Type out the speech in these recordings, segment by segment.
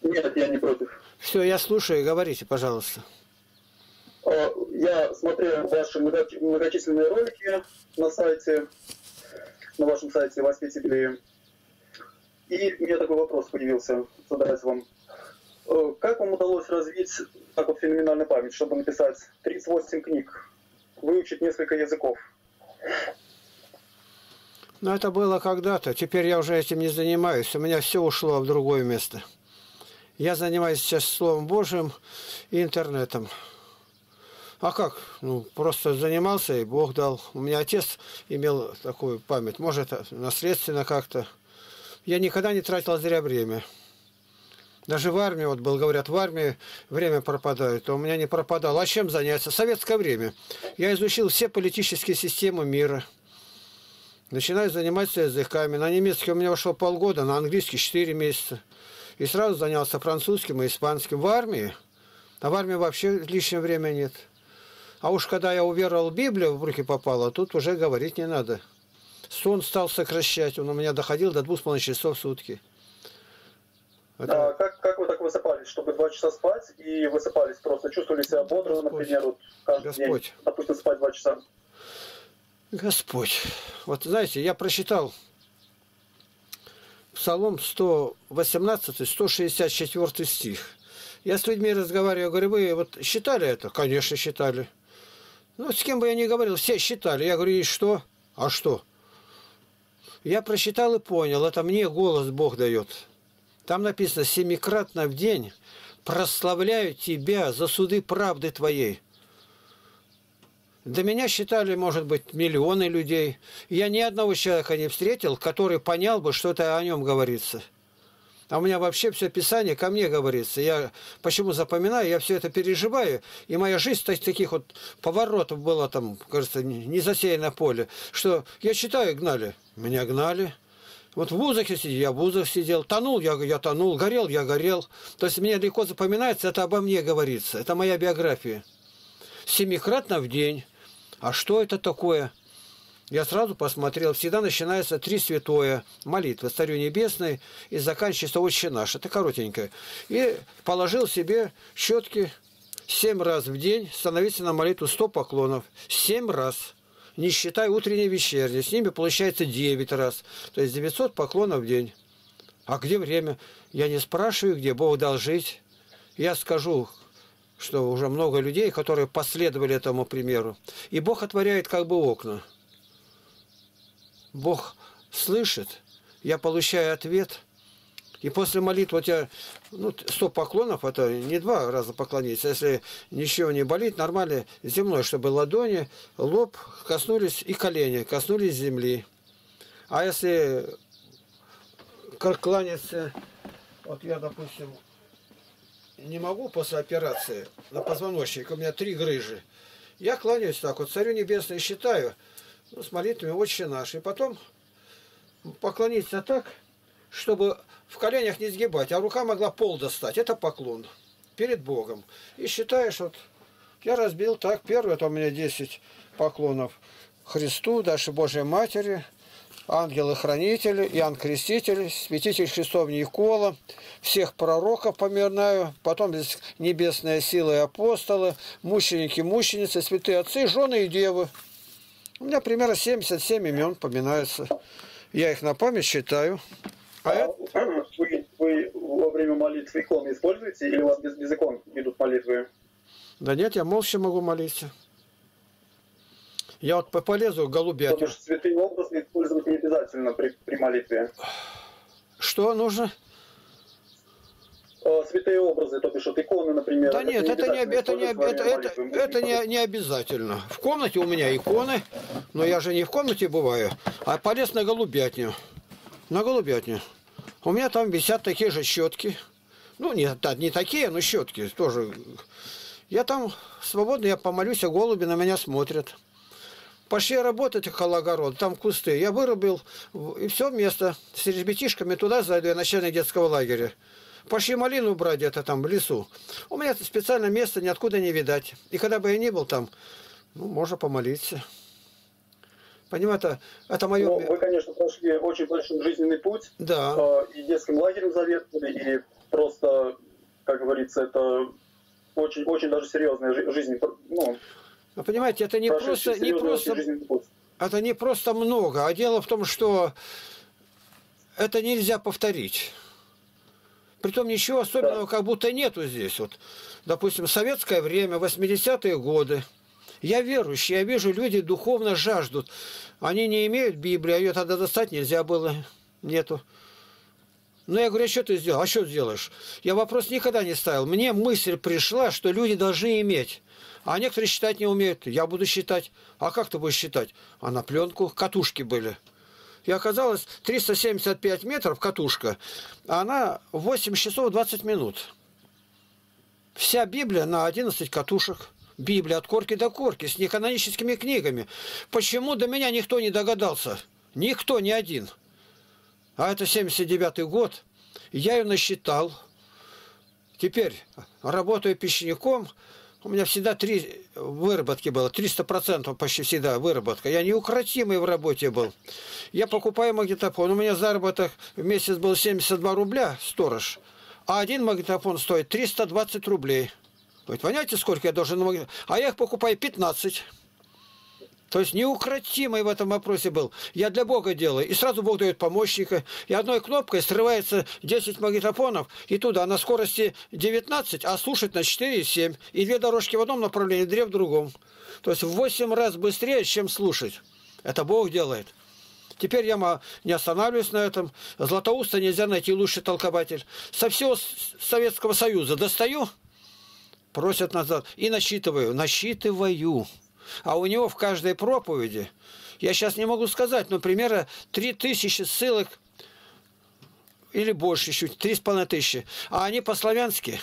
Нет, я не против. Все, я слушаю, говорите, пожалуйста. Я смотрел ваши многочисленные ролики на сайте, на вашем сайте Воспитывали. И у меня такой вопрос появился задать вам. Как вам удалось развить так вот феноменальную память, чтобы написать 38 книг, выучить несколько языков? Ну, это было когда-то. Теперь я уже этим не занимаюсь. У меня все ушло в другое место. Я занимаюсь сейчас Словом Божьим и интернетом. А как? Ну, просто занимался, и Бог дал. У меня отец имел такую память. Может, наследственно как-то. Я никогда не тратил зря время. Даже в армии, вот был, говорят, в армии время пропадает, а у меня не пропадало. А чем заняться? Советское время. Я изучил все политические системы мира. Начинаю заниматься языками. На немецкий у меня ушло полгода, на английский 4 месяца. И сразу занялся французским и испанским в армии. А в армии вообще лишнего времени нет. А уж когда я уверовал в Библию, в руки попало, тут уже говорить не надо. Сон стал сокращать, он у меня доходил до 2,5 часов в сутки. Это... А как вы так высыпались, чтобы 2 часа спать и высыпались просто? Чувствовали себя бодро, например, вот каждый Господь. день, допустим, спать 2 часа? Господь. Вот знаете, я прочитал Псалом 118, 164 стих. Я с людьми разговариваю, говорю, вы вот считали это? Конечно, считали. Ну, с кем бы я ни говорил, все считали. Я говорю, и что? А что? Я прочитал и понял, это мне голос Бог дает. Там написано, 7-кратно в день прославляю тебя за суды правды твоей. До меня считали, может быть, миллионы людей. Я ни одного человека не встретил, который понял бы, что это о нем говорится. А у меня вообще все Писание ко мне говорится. Я почему запоминаю, я все это переживаю. И моя жизнь таких вот поворотов была там, кажется, не засеяно поле. Что я читаю, гнали. Меня гнали. Вот в вузах сидел, я в вузах сидел. Тонул, я тонул. Горел, я горел. То есть мне легко запоминается, это обо мне говорится. Это моя биография. 7-кратно в день. А что это такое? Я сразу посмотрел. Всегда начинается 3 святое молитвы. Царю Небесный и заканчивается Отче наш. Это коротенькое. И положил себе щетки 7 раз в день. Становиться на молитву 100 поклонов. 7 раз. Не считая утренней и вечерней. С ними получается 9 раз. То есть 900 поклонов в день. А где время? Я не спрашиваю, где Бог дал жить. Я скажу, что уже много людей, которые последовали этому примеру. И Бог отворяет как бы окна. Бог слышит, я получаю ответ. И после молитвы у тебя 100 поклонов, это не 2 раза поклониться. Если ничего не болит, нормально земной, чтобы ладони, лоб коснулись и колени, коснулись земли. А если кланяться, вот я, допустим, не могу после операции на позвоночник, у меня 3 грыжи. Я кланяюсь так, вот Царю Небесный считаю, с молитвами Отче наш. И потом поклониться так, чтобы в коленях не сгибать, а рука могла пол достать. Это поклон перед Богом. И считаешь, вот я разбил так, первый, это у меня 10 поклонов Христу, дальше Божьей Матери, ангелы-хранители, Иоанн Креститель, святитель Христов Никола, всех пророков поминаю, потом здесь небесные силы и апостолы, мученики, мученицы, святые отцы, жены и девы. У меня примерно 77 имен поминаются. Я их на память считаю. Вы во время молитвы иконы используете или у вас без икон идут молитвы? Да нет, я молча могу молиться. Я вот полезу голубятню. Потому что святые образы использовать не обязательно при молитве. Что нужно? Святые образы, то бишь от иконы, например. Да нет, это не обязательно. В комнате у меня иконы, но я же не в комнате бываю, а полез на голубятню. На голубятню. У меня там висят такие же щетки. Ну, не такие, но щетки тоже. Я там свободно, я помолюсь, а голуби на меня смотрят. Пошли работать около огорода, там кусты. Я вырубил, и все место с ребятишками туда зайду, я начальник детского лагеря. Пошли малину брать где-то там в лесу. У меня специально место ниоткуда не видать. И когда бы я ни был там, можно помолиться. Понимаете, это мое... Ну, вы, конечно, прошли очень большой жизненный путь. Да. И детским лагерем заведовали, и просто, как говорится, это очень, очень даже серьезная жизнь. Ну, вы понимаете, это это не просто много, а дело в том, что это нельзя повторить. Притом ничего особенного как будто нету здесь. Вот, допустим, советское время, 80-е годы. Я верующий, я вижу, люди духовно жаждут. Они не имеют Библии, а ее тогда достать нельзя было. Нету. Но я говорю, а что ты сделал? А что сделаешь? Я вопрос никогда не ставил. Мне мысль пришла, что люди должны иметь. А некоторые считать не умеют. Я буду считать. А как ты будешь считать? А на пленку катушки были. И оказалось, 375 метров катушка, а она 8 часов 20 минут. Вся Библия на 11 катушек. Библия от корки до корки, с неканоническими книгами. Почему до меня никто не догадался? Никто, ни один. А это 79-й год. Я ее насчитал. Теперь работаю печником. У меня всегда 3 выработки было. 300% почти всегда выработка. Я неукротимый в работе был. Я покупаю магнитофон. У меня заработок в месяц был 72 рубля, сторож. А один магнитофон стоит 320 рублей. Вы понимаете, сколько я должен на магнитофон? А я их покупаю 15. То есть неукротимый в этом вопросе был. Я для Бога делаю. И сразу Бог дает помощника. И одной кнопкой срывается 10 магнитофонов. И туда на скорости 19, а слушать на 4,7. И 2 дорожки в одном направлении, 2 в другом. То есть в 8 раз быстрее, чем слушать. Это Бог делает. Теперь я не останавливаюсь на этом. Златоуста нельзя найти лучший толкователь. Со всего Советского Союза достаю, просят назад. И насчитываю. Насчитываю. А у него в каждой проповеди, я сейчас не могу сказать, но примерно 3000 ссылок или больше чуть, 3500. А они по-славянски.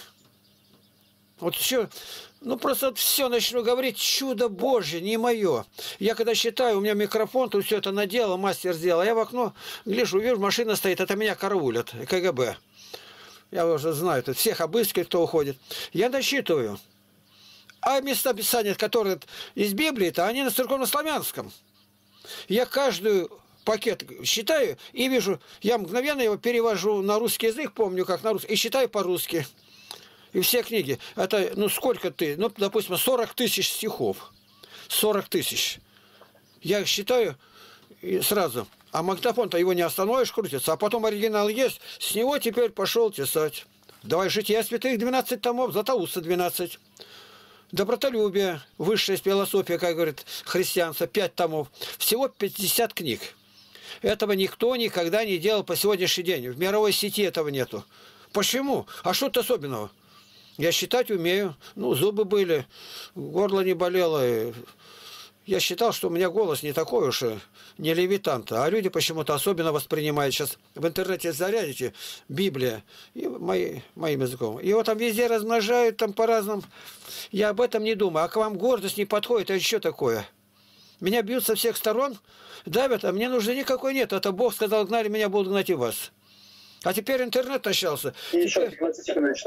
Вот еще, ну просто все начну говорить, чудо Божье, не мое. Я когда считаю, у меня микрофон, тут все это наделал, мастер сделал, а я в окно гляжу, вижу, машина стоит, это меня караулят, КГБ. Я уже знаю, тут всех обыскивают, кто уходит. Я досчитываю. А места Писания, которые из Библии-то, они на церковно-славянском. Я каждую пакет считаю и вижу, я мгновенно его перевожу на русский язык, помню, как на русский, и считаю по-русски. И все книги. Это, ну, сколько ты? Ну, допустим, 40 тысяч стихов. 40 тысяч. Я их считаю и сразу. А магнитофон-то его не остановишь, крутится. А потом оригинал есть, с него теперь пошел тесать. Давай жития святых 12 томов, Златоуста 12. Добротолюбие, высшая философия, как говорит христианство, 5 томов. Всего 50 книг. Этого никто никогда не делал по сегодняшний день. В мировой сети этого нету. Почему? А что-то особенного? Я считать умею. Ну, зубы были, горло не болело. Я считал, что у меня голос не такой уж, не левитанта. А люди почему-то особенно воспринимают. Сейчас в интернете зарядите Библия и моим языком. Его там везде размножают, там по-разному. Я об этом не думаю. А к вам гордость не подходит, а что такое? Меня бьют со всех сторон, давят, а мне нужды никакой нет. Это Бог сказал, гнали меня, будут гнать и вас. А теперь интернет начался. И еще, Игнатий Тихонович,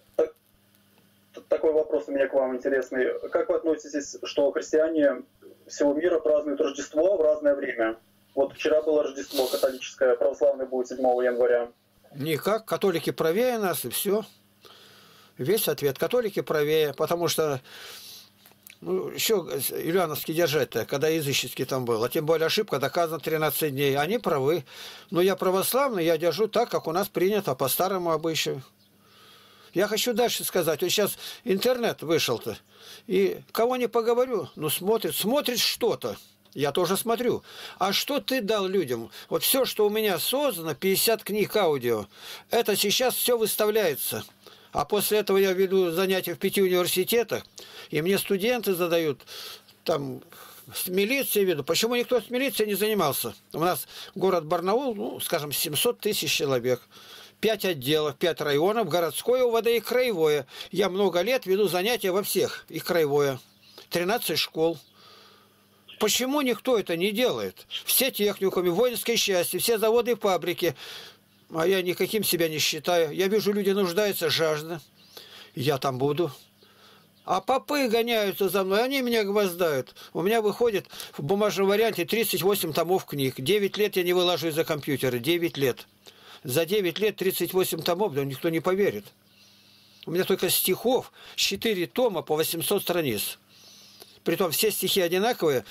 такой вопрос у меня к вам интересный. Как вы относитесь, что христиане всего мира празднуют Рождество в разное время? Вот вчера было Рождество католическое, православное будет 7 января. Никак. Католики правее нас, и все. Весь ответ. Католики правее, потому что ну, еще Ильяновский держать-то, когда языческий там был. А тем более ошибка доказана 13 дней. Они правы. Но я православный, я держу так, как у нас принято, по старому обычаю. Я хочу дальше сказать. Вот сейчас интернет вышел-то. И кого не поговорю, ну смотрит что-то. Я тоже смотрю. А что ты дал людям? Вот все, что у меня создано, 50 книг аудио, это сейчас все выставляется. А после этого я веду занятия в 5 университетах, и мне студенты задают, там, с милицией веду. Почему никто с милицией не занимался? У нас город Барнаул, ну, скажем, 700 тысяч человек. 5 отделов, 5 районов, городское УВД и краевое. Я много лет веду занятия во всех, и краевое. 13 школ. Почему никто это не делает? Все техникумы, воинские части, все заводы и фабрики. А я никаким себя не считаю. Я вижу, люди нуждаются, жажда. Я там буду. А попы гоняются за мной, они меня гвоздают. У меня выходит в бумажном варианте 38 томов книг. 9 лет я не вылажу из-за компьютера. 9 лет. За 9 лет 38 томов, да никто не поверит. У меня только стихов 4 тома по 800 страниц. Притом все стихи одинаковые,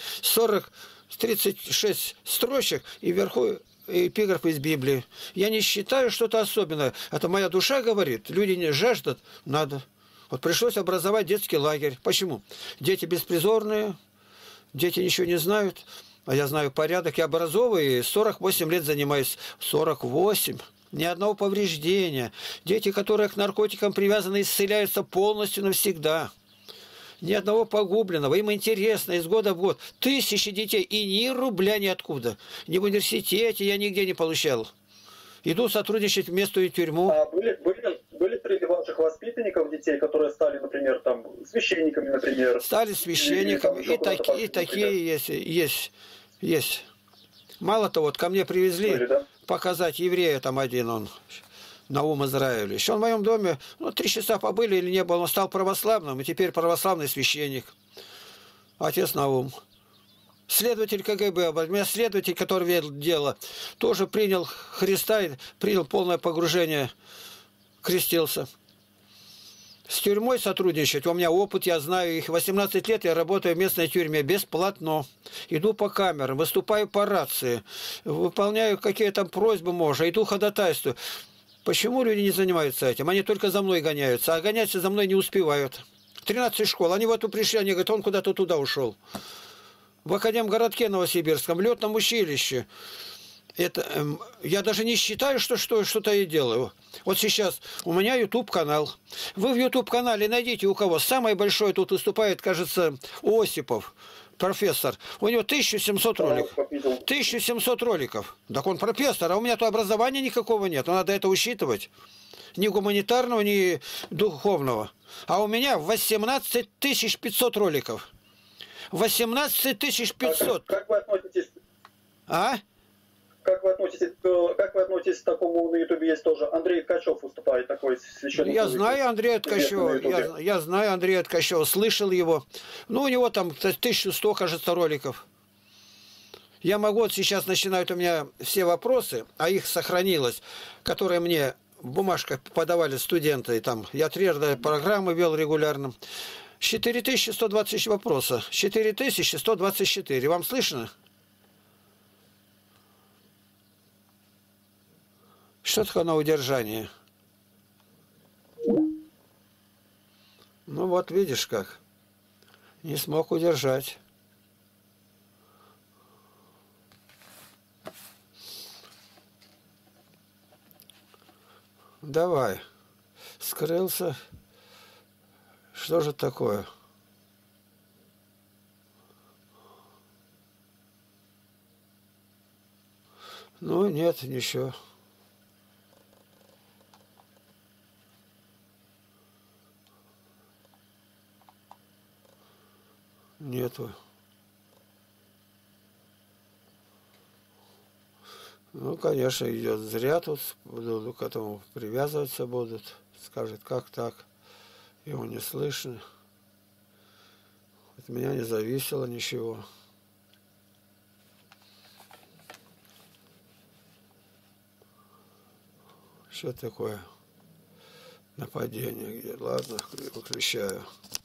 36 строчек и вверху эпиграф из Библии. Я не считаю что-то особенное. Это моя душа говорит. Люди не жаждут, надо. Вот пришлось образовать детский лагерь. Почему? Дети беспризорные, дети ничего не знают. А я знаю порядок. Я образовываю, 48 лет занимаюсь. 48. Ни одного повреждения. Дети, которые к наркотикам привязаны, исцеляются полностью навсегда. Ни одного погубленного. Им интересно из года в год. Тысячи детей. И ни рубля ниоткуда. Ни в университете я нигде не получал. Иду сотрудничать в местную тюрьму. А были среди ваших воспитанников детей, которые стали, например, там, священниками, например? Стали священниками. И такие есть. Мало того, вот ко мне привезли показать еврея, там один он, Наум Израилевич. Он в моем доме, 3 часа побыли или не было, он стал православным, и теперь православный священник. Отец Наум. Следователь КГБ, у меня следователь, который ведал дело, тоже принял Христа, принял полное погружение, крестился. С тюрьмой сотрудничать, у меня опыт, я знаю их. 18 лет я работаю в местной тюрьме бесплатно. Иду по камерам, выступаю по рации, выполняю какие-то просьбы, можно, иду ходатайствую. Почему люди не занимаются этим? Они только за мной гоняются, а гоняться за мной не успевают. 13 школ, они в эту пришли, они говорят, он куда-то туда ушел. В Академгородке Новосибирском, в летном училище. Это, я даже не считаю, что что-то я делаю. Вот сейчас у меня YouTube-канал. Вы в YouTube-канале найдите у кого. Самый большой тут выступает, кажется, Осипов, профессор. У него 1700 роликов. 1700 роликов. Так он профессор, а у меня то образования никакого нет. Надо это учитывать. Ни гуманитарного, ни духовного. А у меня 18 500 роликов. 18 500. Как вы относитесь? А? Как вы относитесь к такому, на Ютубе есть тоже, Андрей Ткачев выступает, такой священник. Я знаю Андрея Ткачева, я знаю Андрея Ткачева, слышал его. У него там 1100, кажется, роликов. Я могу, вот сейчас начинают у меня все вопросы, а их сохранилось, которые мне в бумажках подавали студенты, там, я 3 программы вел регулярно. 4120 вопроса, 4124, вам слышно? Что такое на удержание? Ну вот видишь как. Не смог удержать. Давай. Скрылся. Что же такое? Ну, нет, ничего. Нету. Ну, конечно, идет зря тут, к этому привязываться будут. Скажет, как так? Его не слышно. От меня не зависело ничего. Что такое нападение? Ладно, выключаю.